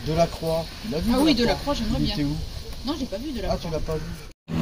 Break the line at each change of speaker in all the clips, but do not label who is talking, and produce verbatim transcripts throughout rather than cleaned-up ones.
De la Croix. Tu l'as vu?
Ah oui, de la Croix, j'aimerais bien.
Il était où?
Non, j'ai pas vu de la
Ah,
Croix.
tu l'as pas vu?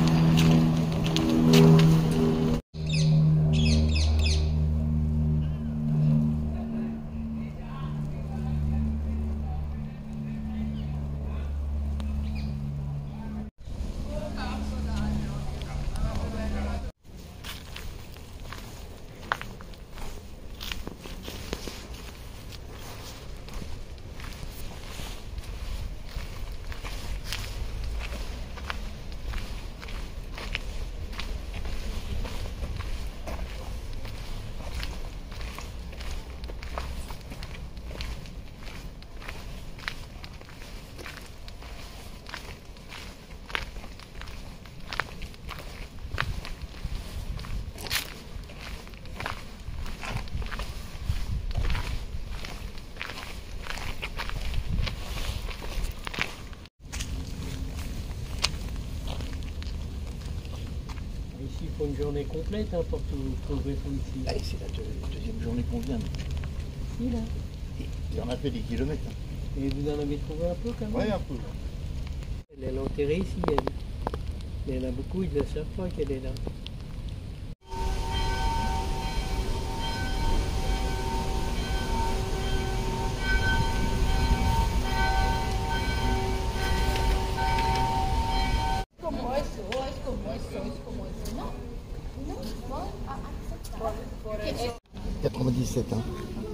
Ici, il faut une journée complète hein, pour tout trouver tout ici.
Allez, c'est la deux, deuxième journée qu'on vient.
Ici, là.
Il en a fait des kilomètres. Hein.
Et vous en avez trouvé un peu quand même?
Oui, un peu.
Elle est enterrée ici, elle. Mais il y en a beaucoup, ils ne savent pas qu'elle est là.
quatre-vingt-dix-sept, hein.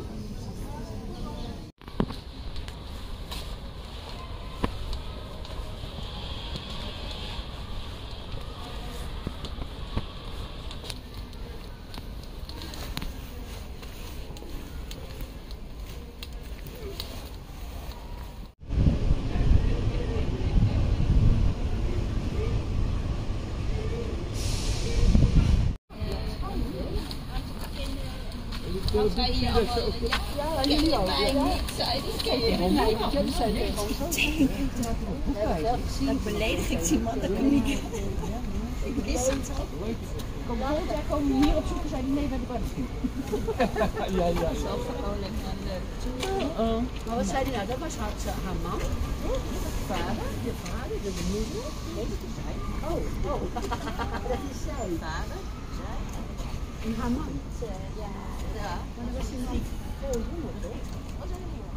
Dat beledigt iemand, dat kan ik. Ik wist het al. Kom volgend jaar komen we hier op zoek en zijn nee bij de bar.
Ja, ja.
Zelf vrolijk en leuk. Maar wat zei hij nou? Dat was haar, haar man, de vader, de vader, de moeder. Nee, dat is zij. Oh, oh. Dat is zij. Vader, zij. En haar man. Ja, ja. Maar dat was een veel jonger, toch? Was dat niet?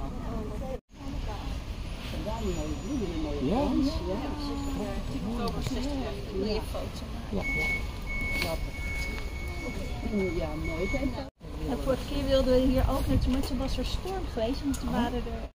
Vandaar die mooie bloemen en mooie dans. Ja, oktober zestig jaar. Mooie foto. Ja, ja. Ja, mooi. En vorige keer wilden we hier ook naartoe, maar toen was er storm geweest en toen waren er...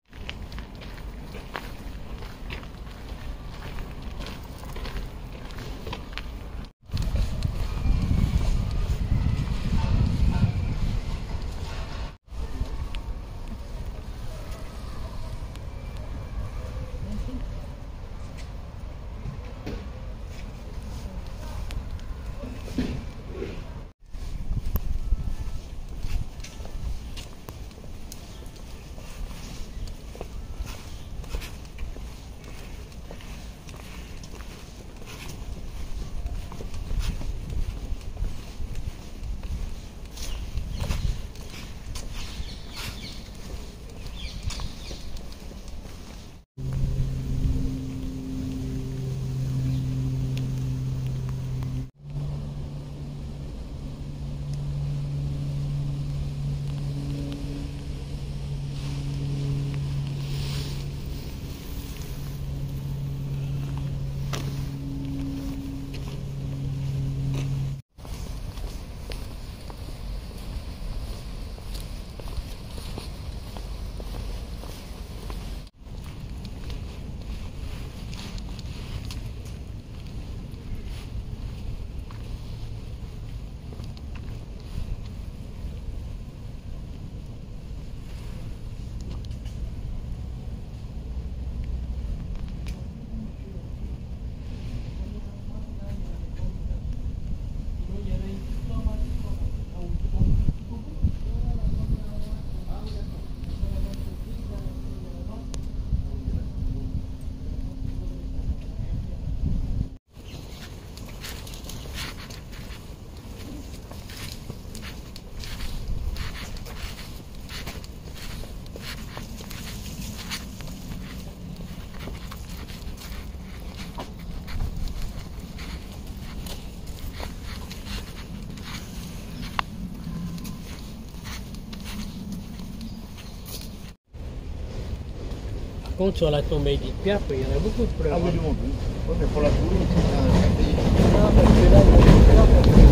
Par contre, sur la tombe Édith Piaf, il y en a beaucoup de fleurs.
Ah oui,
hein.
du monde, oui. Oui, mais pour la foule, c'est un café.
Non, parce que là, il y a des fleurs, parce que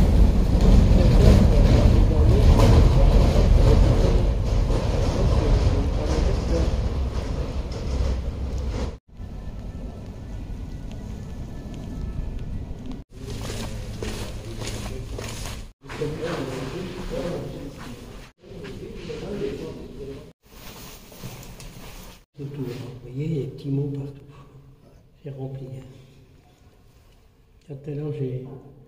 autour, vous voyez, il y a des petits mots partout. C'est rempli. Hein. Tout à l'heure, j'ai...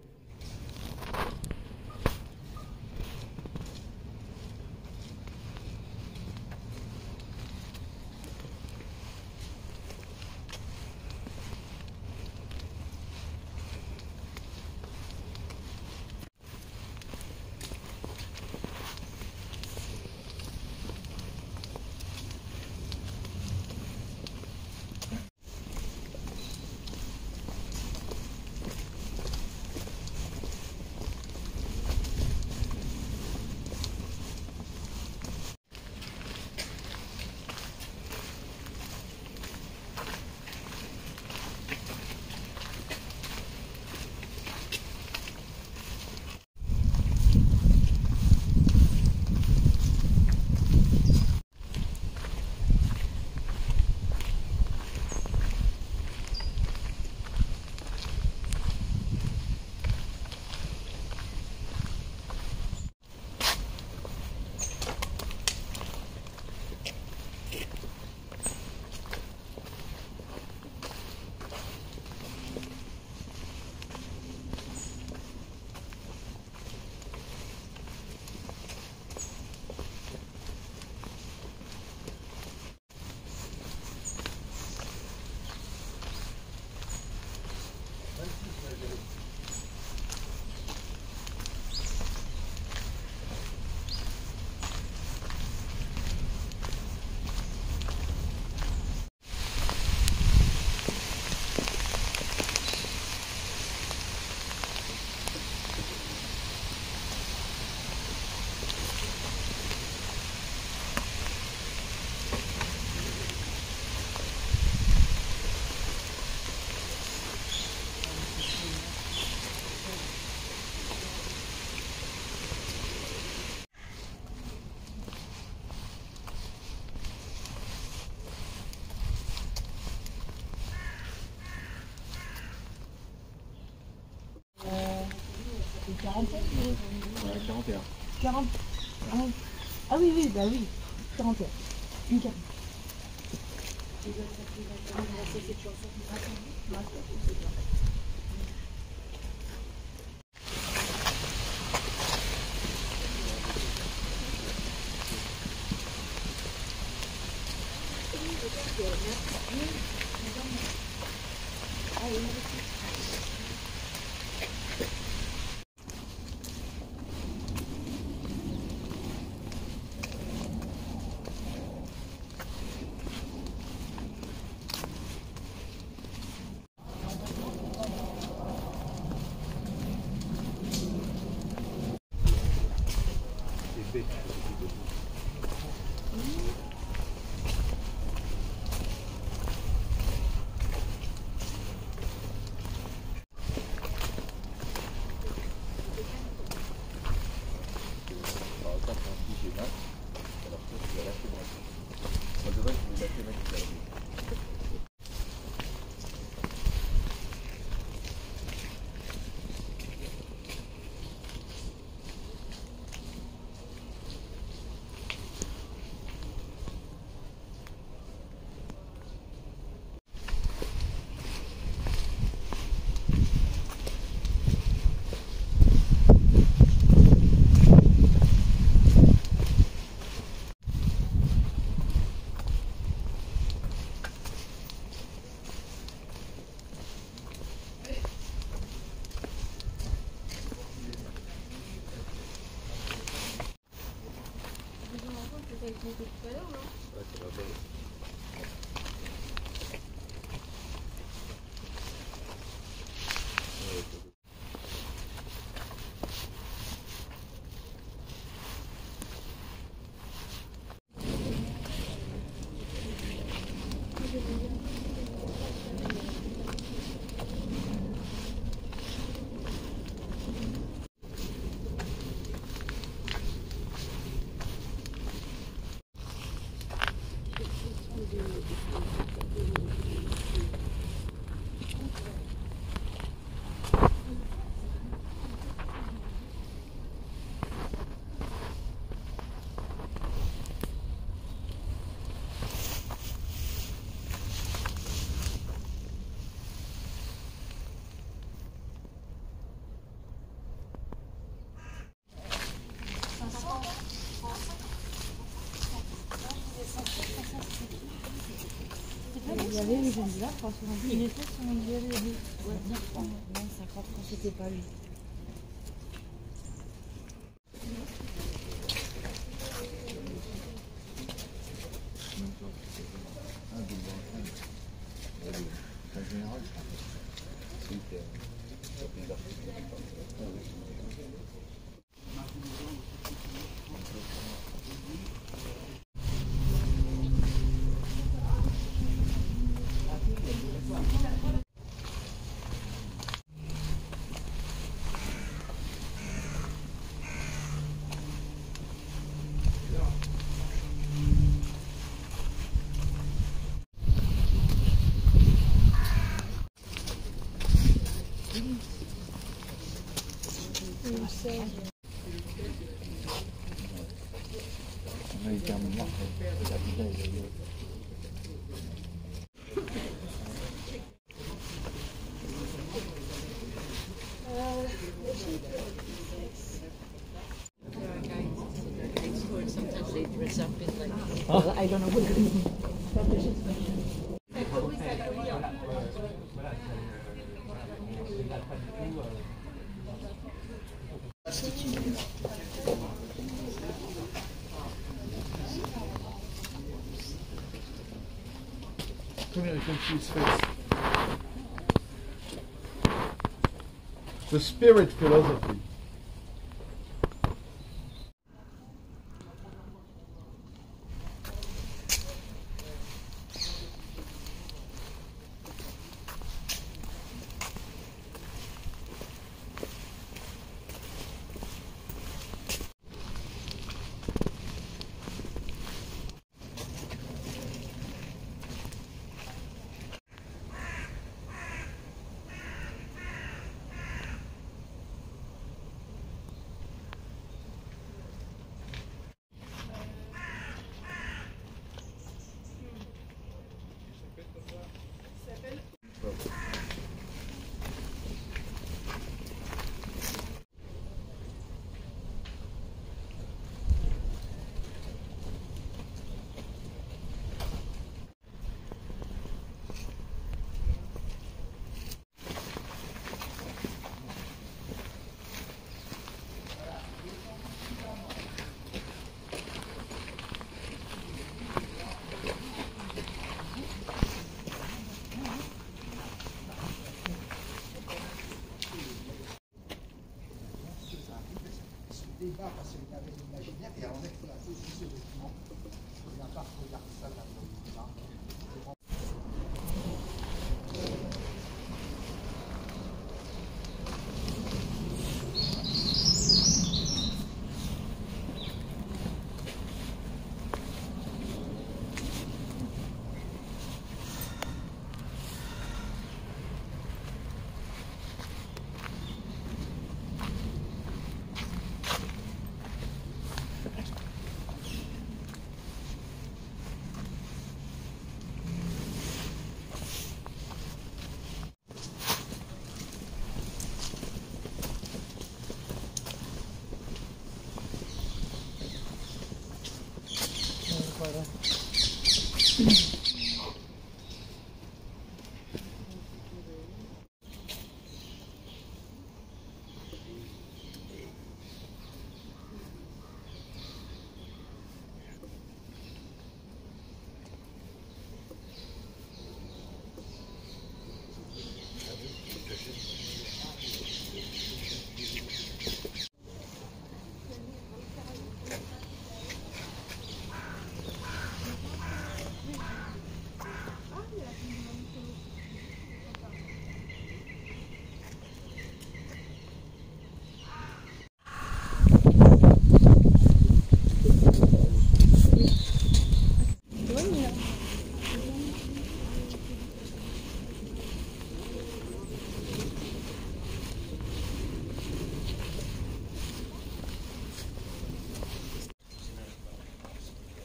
quarante et un.
Ouais, quarante et un.
quarante. Ah oui, oui, bah oui. quarante et un. Une quarante. Il y avait une jeune là, franchement. Il était sur une durée de cinquante quand c'était pas lui.
En général, c'est hyper.
Sometimes they dress up in like.
Oh. I don't know what it is.
Come here, come see his face. The spirit philosophy.
Débat parce qu'il y avait l'imaginaire et on est là aussi ce document. Il n'y a pas trop d'art ça là.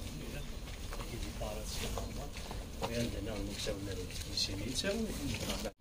Nel cimetière du